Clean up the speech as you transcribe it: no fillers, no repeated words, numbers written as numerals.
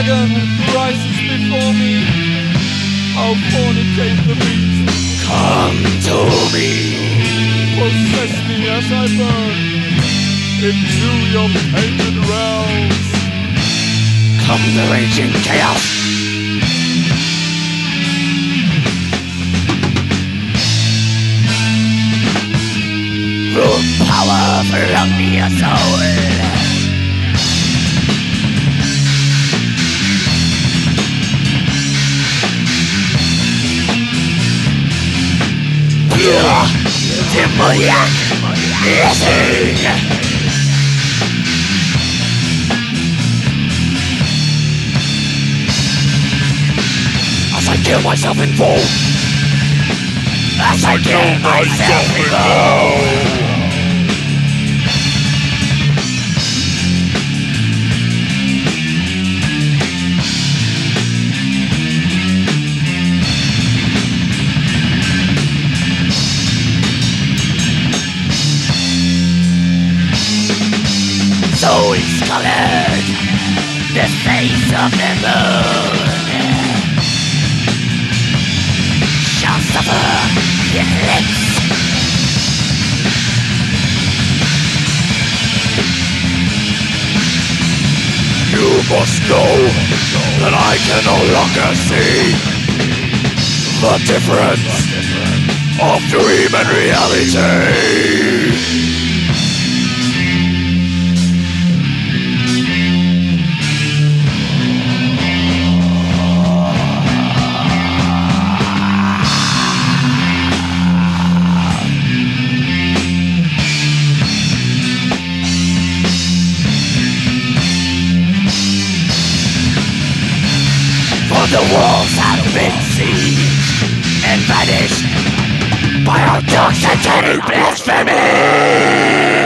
dragon rises before me. I'll fornicate the beast. Come to me. Possess me as I burn into your painted realms. Come the raging chaos. Root power from your soul. Pure demoniac blessing. As I kill myself in full. As I kill myself in full. Souls colored, the face of the moon shall suffer the eclipse. You must know that I can no longer see the difference of dream and reality. The walls have been sieged and vanished by our dark satanic blasphemy!